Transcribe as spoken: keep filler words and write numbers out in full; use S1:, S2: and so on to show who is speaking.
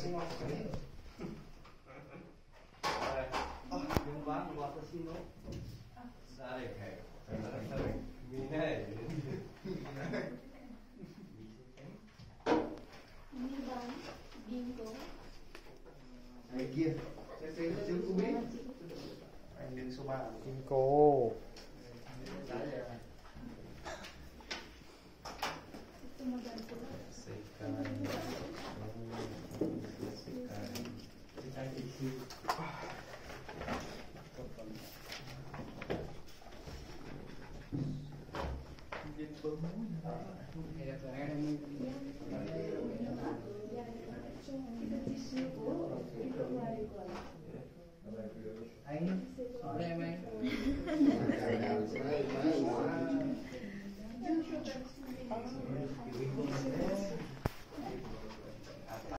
S1: semua ini. Oh, yung bang buat sino? Sare kayak. Sare. Minai.
S2: Ini bang, bingo.
S1: Lagi. Saya saya cukup ini. Ini semua.
S3: Bingo.
S1: Saya.
S2: Itu maganda.
S1: Sekarang. Sekarang. Kita isi. Ini